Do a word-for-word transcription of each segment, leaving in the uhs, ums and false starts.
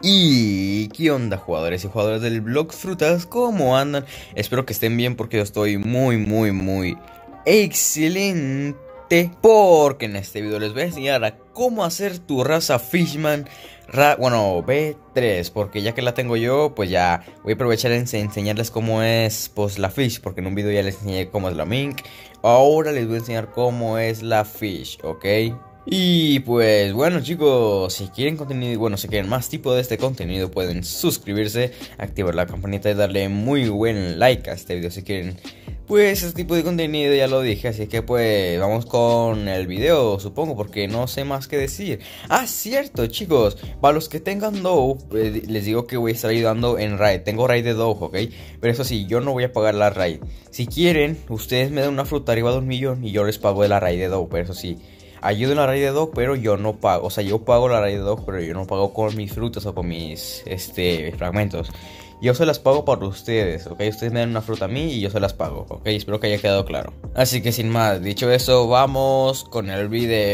Y ¿qué onda, jugadores y jugadoras del blog Frutas? ¿Cómo andan? Espero que estén bien porque yo estoy muy muy muy excelente. Porque en este video les voy a enseñar a cómo hacer tu raza Fishman ra Bueno, B tres, porque ya que la tengo yo, pues ya voy a aprovechar en enseñarles cómo es pues la Fish. Porque en un video ya les enseñé cómo es la Mink. Ahora les voy a enseñar cómo es la Fish, ¿ok? Y pues bueno, chicos, si quieren contenido, bueno, si quieren más tipo de este contenido, pueden suscribirse, activar la campanita y darle muy buen like a este video si quieren pues este tipo de contenido. Ya lo dije, así que pues vamos con el video, supongo, porque no sé más que decir. Ah, cierto, chicos, para los que tengan Dough, eh, les digo que voy a estar ayudando en raid. Tengo raid de Dough, ¿ok? Pero eso sí, yo no voy a pagar la raid. Si quieren, ustedes me dan una fruta arriba de un millón y yo les pago de la raid de Dough, pero eso sí, ayudo en la raid de Dough, pero yo no pago. O sea, yo pago la raid de Dough, pero yo no pago con mis frutas o con mis este, fragmentos. Yo se las pago para ustedes, ¿ok? Ustedes me dan una fruta a mí y yo se las pago, ¿ok? Espero que haya quedado claro. Así que sin más, dicho eso, vamos con el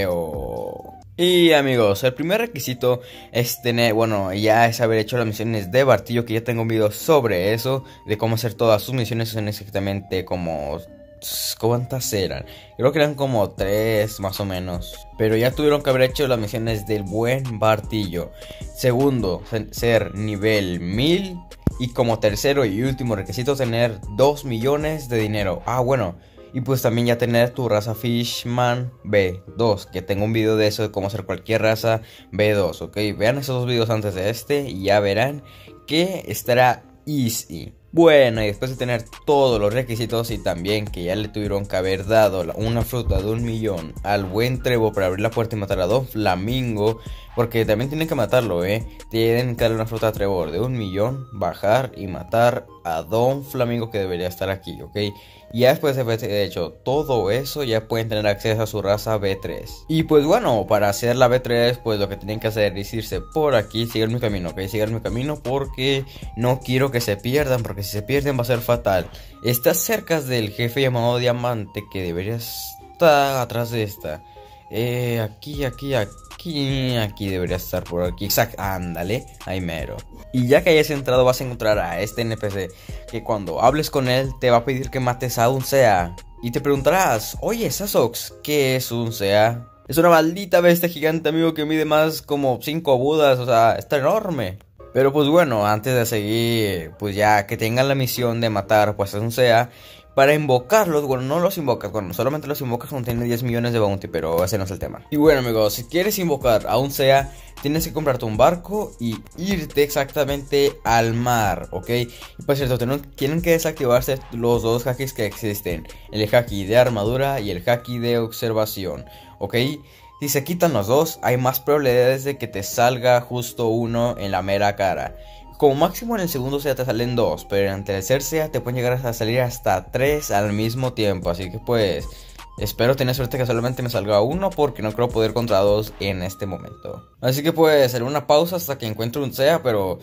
video. Y amigos, el primer requisito es tener, bueno, ya es haber hecho las misiones de Bartillo, que ya tengo un video sobre eso, de cómo hacer todas sus misiones. Son exactamente como... ¿cuántas eran? Creo que eran como tres más o menos. Pero ya tuvieron que haber hecho las misiones del buen Bartillo. Segundo, ser nivel mil. Y como tercero y último requisito, tener dos millones de dinero. Ah, bueno, y pues también ya tener tu raza Fishman B dos, que tengo un video de eso, de cómo hacer cualquier raza B dos, ok. Vean esos dos videos antes de este y ya verán que estará easy. Bueno, y después de tener todos los requisitos y también que ya le tuvieron que haber dado una fruta de un millón al buen Trevo para abrir la puerta y matar a Don Flamingo, porque también tienen que matarlo, eh. Tienen que darle una fruta a Trevor de un millón, bajar y matar a Don Flamingo, que debería estar aquí, ok. Y ya después de haber hecho todo eso, ya pueden tener acceso a su raza B tres. Y pues bueno, para hacer la B tres, pues lo que tienen que hacer es irse por aquí. Sigan mi camino, ok, sigan mi camino, porque no quiero que se pierdan, porque si se pierden va a ser fatal. Estás cerca del jefe llamado Diamante, que deberías estar atrás de esta. Eh, aquí, aquí, aquí, aquí debería estar por aquí. Exacto, ándale, ahí mero. Y ya que hayas entrado, vas a encontrar a este N P C, que cuando hables con él te va a pedir que mates a un Sea. Y te preguntarás, oye, Sasox, ¿qué es un Sea? Es una maldita bestia gigante, amigo, que mide más como cinco budas, o sea, está enorme. Pero pues bueno, antes de seguir, pues ya que tengan la misión de matar pues a un Sea, para invocarlos, bueno, no los invocas, bueno, solamente los invocas cuando tienen diez millones de bounty, pero ese no es el tema. Y bueno, amigos, si quieres invocar a un Sea, tienes que comprarte un barco y irte exactamente al mar, ¿ok? Y por cierto, tienen, tienen que desactivarse los dos hacks que existen, el haki de armadura y el haki de observación, ¿ok? Si se quitan los dos, hay más probabilidades de que te salga justo uno en la mera cara. Como máximo en el segundo Sea te salen dos, pero en el tercer Sea te pueden llegar a salir hasta tres al mismo tiempo. Así que pues espero tener suerte que solamente me salga uno, porque no creo poder contra dos en este momento. Así que pues haré una pausa hasta que encuentre un Sea, pero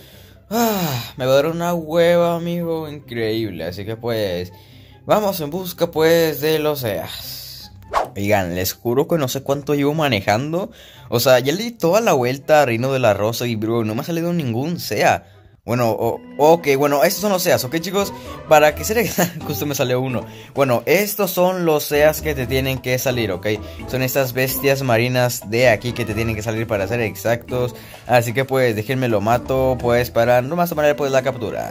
ah, me va a dar una hueva, amigo, increíble. Así que pues vamos en busca pues de los Seas. Oigan, les juro que no sé cuánto llevo manejando. O sea, ya le di toda la vuelta a Reino de la Rosa y bro, no me ha salido ningún Sea. Bueno, oh, ok, bueno, estos son los Seas, ok, chicos. Para que se le... justo me salió uno. Bueno, estos son los Seas que te tienen que salir, ok. Son estas bestias marinas de aquí que te tienen que salir, para ser exactos. Así que pues déjenme lo mato, pues para no más tomar pues la captura.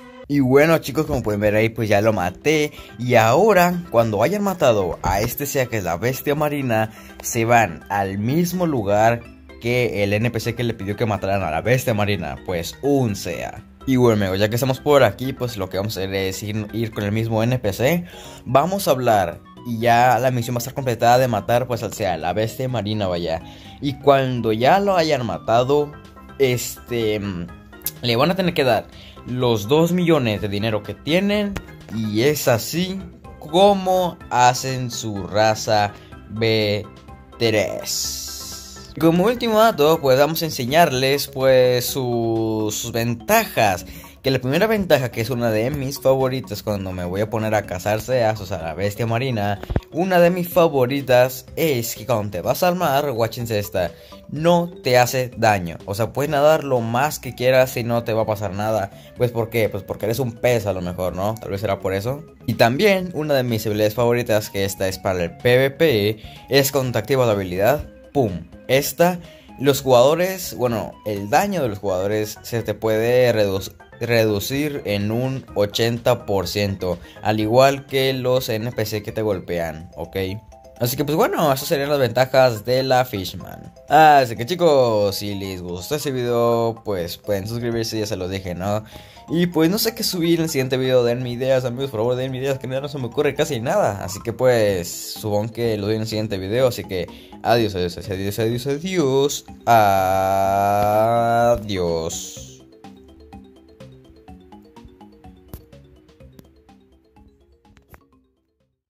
Y bueno, chicos, como pueden ver ahí, pues ya lo maté. Y ahora, cuando hayan matado a este Sea, que es la bestia marina, se van al mismo lugar que el N P C que le pidió que mataran a la bestia marina, pues un Sea. Y bueno, amigos, ya que estamos por aquí, pues lo que vamos a hacer es ir, ir con el mismo N P C. Vamos a hablar y ya la misión va a estar completada de matar pues al Sea, la bestia marina, vaya. Y cuando ya lo hayan matado, este... le van a tener que dar los dos millones de dinero que tienen. Y es así como hacen su raza B tres. Como último dato, pues vamos a enseñarles pues sus, sus ventajas, que la primera ventaja, que es una de mis favoritas cuando me voy a poner a cazar seas, o sea, la bestia marina, una de mis favoritas es que cuando te vas al mar, guáchense esta, no te hace daño. O sea, puedes nadar lo más que quieras y no te va a pasar nada. Pues ¿por qué? Pues porque eres un pez a lo mejor, ¿no? Tal vez será por eso. Y también una de mis habilidades favoritas, que esta es para el PvP, es cuando te activas la habilidad, ¡pum! Esta, los jugadores, bueno, el daño de los jugadores se te puede reducir. reducir en un ochenta por ciento, al igual que los N P C que te golpean, ¿ok? Así que pues bueno, esas serían las ventajas de la Fishman. Así que chicos, si les gustó este video, pues pueden suscribirse, ya se los dije, ¿no? Y pues no sé qué subir en el siguiente video, denme ideas, amigos, por favor, denme ideas, que no se me ocurre casi nada. Así que pues, supongo que lo doy en el siguiente video, así que adiós, adiós, adiós, adiós, adiós, adiós. Adiós.